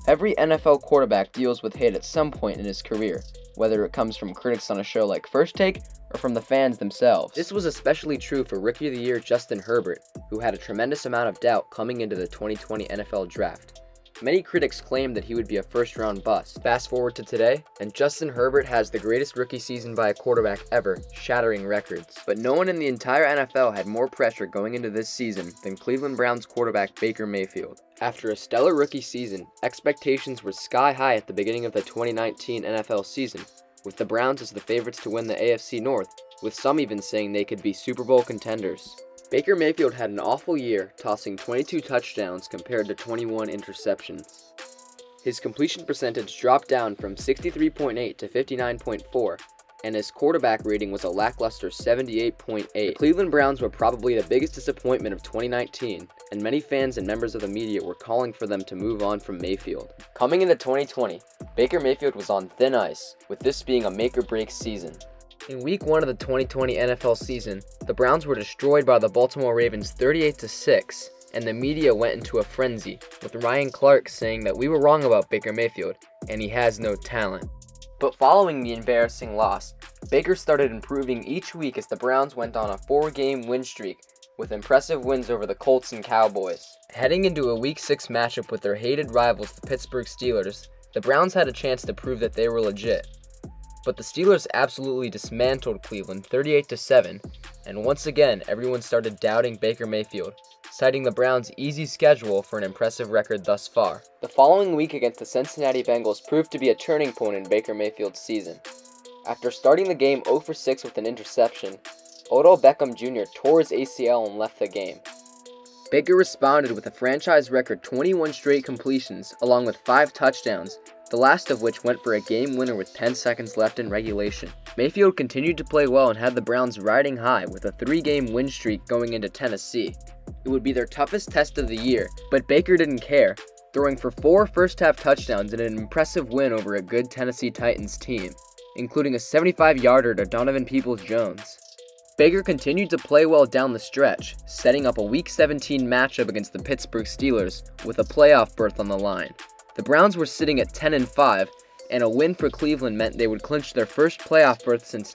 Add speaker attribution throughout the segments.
Speaker 1: Every NFL quarterback deals with hate at some point in his career, whether it comes from critics on a show like First Take or from the fans themselves. This was especially true for Rookie of the Year Justin Herbert, who had a tremendous amount of doubt coming into the 2020 NFL Draft. Many critics claimed that he would be a first-round bust. Fast forward to today, and Justin Herbert has the greatest rookie season by a quarterback ever, shattering records. But no one in the entire NFL had more pressure going into this season than Cleveland Browns quarterback Baker Mayfield. After a stellar rookie season, expectations were sky high at the beginning of the 2019 NFL season, with the Browns as the favorites to win the AFC North, with some even saying they could be Super Bowl contenders. Baker Mayfield had an awful year, tossing 22 touchdowns compared to 21 interceptions. His completion percentage dropped down from 63.8 to 59.4, and his quarterback rating was a lackluster 78.8. The Cleveland Browns were probably the biggest disappointment of 2019, and many fans and members of the media were calling for them to move on from Mayfield. Coming into 2020, Baker Mayfield was on thin ice, with this being a make-or-break season. In Week 1 of the 2020 NFL season, the Browns were destroyed by the Baltimore Ravens 38-6, and the media went into a frenzy, with Ryan Clark saying that we were wrong about Baker Mayfield, and he has no talent. But following the embarrassing loss, Baker started improving each week as the Browns went on a 4-game win streak, with impressive wins over the Colts and Cowboys. Heading into a Week 6 matchup with their hated rivals, the Pittsburgh Steelers, the Browns had a chance to prove that they were legit. But the Steelers absolutely dismantled Cleveland 38-7, and once again everyone started doubting Baker Mayfield, citing the Browns' easy schedule for an impressive record thus far. The following week against the Cincinnati Bengals proved to be a turning point in Baker Mayfield's season. After starting the game 0-for-6 with an interception, Odell Beckham Jr. tore his ACL and left the game. Baker responded with a franchise record 21 straight completions along with 5 touchdowns, the last of which went for a game winner with 10 seconds left in regulation. Mayfield continued to play well and had the Browns riding high with a 3-game win streak going into Tennessee. It would be their toughest test of the year, but Baker didn't care, throwing for 4 first-half touchdowns in an impressive win over a good Tennessee Titans team, including a 75-yarder to Donovan Peoples-Jones. Baker continued to play well down the stretch, setting up a Week 17 matchup against the Pittsburgh Steelers with a playoff berth on the line. The Browns were sitting at 10-5, and a win for Cleveland meant they would clinch their first playoff berth since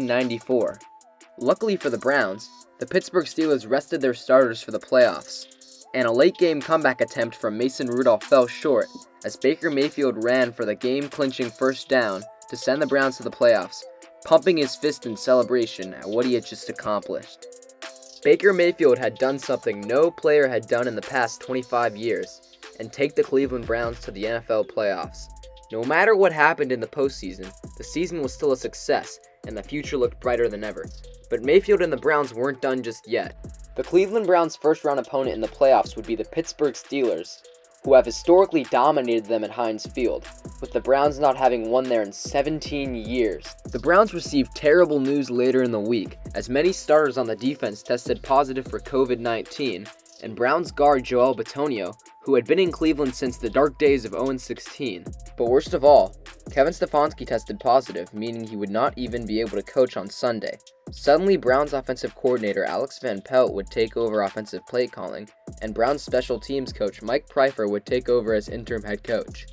Speaker 1: 1994. Luckily for the Browns, the Pittsburgh Steelers rested their starters for the playoffs, and a late-game comeback attempt from Mason Rudolph fell short as Baker Mayfield ran for the game-clinching first down to send the Browns to the playoffs, pumping his fist in celebration at what he had just accomplished. Baker Mayfield had done something no player had done in the past 25 years, and take the Cleveland Browns to the NFL playoffs. No matter what happened in the postseason, the season was still a success, and the future looked brighter than ever. But Mayfield and the Browns weren't done just yet. The Cleveland Browns' first-round opponent in the playoffs would be the Pittsburgh Steelers, who have historically dominated them at Heinz Field, with the Browns not having won there in 17 years. The Browns received terrible news later in the week, as many starters on the defense tested positive for COVID-19, and Browns guard Joel Bitonio, who had been in Cleveland since the dark days of 0-16. But worst of all, Kevin Stefanski tested positive, meaning he would not even be able to coach on Sunday. Suddenly, Browns offensive coordinator Alex Van Pelt would take over offensive play calling, and Browns special teams coach Mike Pfeiffer would take over as interim head coach.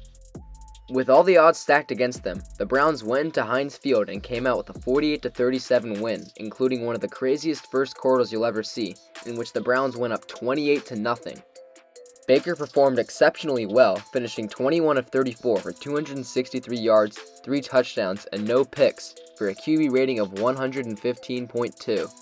Speaker 1: With all the odds stacked against them, the Browns went into Heinz Field and came out with a 48-37 win, including one of the craziest first quarters you'll ever see, in which the Browns went up 28-0. Baker performed exceptionally well, finishing 21 of 34 for 263 yards, 3 touchdowns, and no picks, for a QB rating of 115.2.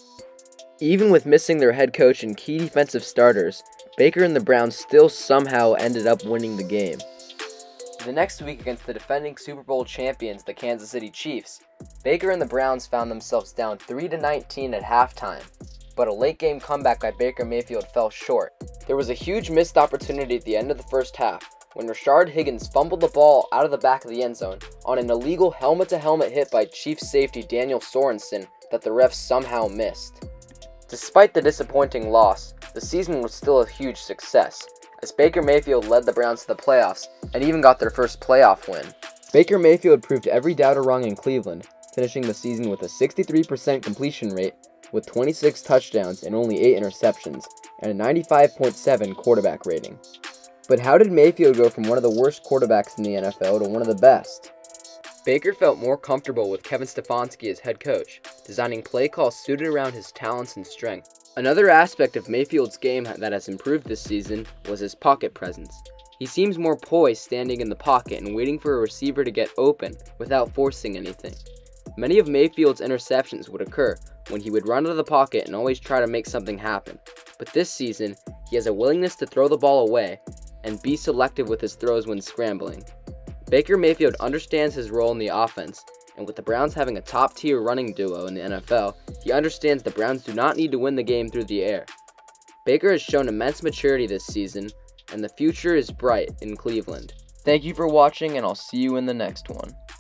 Speaker 1: Even with missing their head coach and key defensive starters, Baker and the Browns still somehow ended up winning the game. The next week against the defending Super Bowl champions, the Kansas City Chiefs, Baker and the Browns found themselves down 3-19 at halftime, but a late-game comeback by Baker Mayfield fell short. There was a huge missed opportunity at the end of the first half when Rashard Higgins fumbled the ball out of the back of the end zone on an illegal helmet-to-helmet hit by Chiefs safety Daniel Sorensen that the refs somehow missed. Despite the disappointing loss, the season was still a huge success, as Baker Mayfield led the Browns to the playoffs and even got their first playoff win. Baker Mayfield proved every doubter wrong in Cleveland, finishing the season with a 63% completion rate, with 26 touchdowns and only 8 interceptions, and a 95.7 quarterback rating. But how did Mayfield go from one of the worst quarterbacks in the NFL to one of the best? Baker felt more comfortable with Kevin Stefanski as head coach, designing play calls suited around his talents and strengths. Another aspect of Mayfield's game that has improved this season was his pocket presence. He seems more poised standing in the pocket and waiting for a receiver to get open without forcing anything. Many of Mayfield's interceptions would occur when he would run out of the pocket and always try to make something happen. But this season, he has a willingness to throw the ball away and be selective with his throws when scrambling. Baker Mayfield understands his role in the offense, and with the Browns having a top-tier running duo in the NFL, he understands the Browns do not need to win the game through the air. Baker has shown immense maturity this season, and the future is bright in Cleveland. Thank you for watching, and I'll see you in the next one.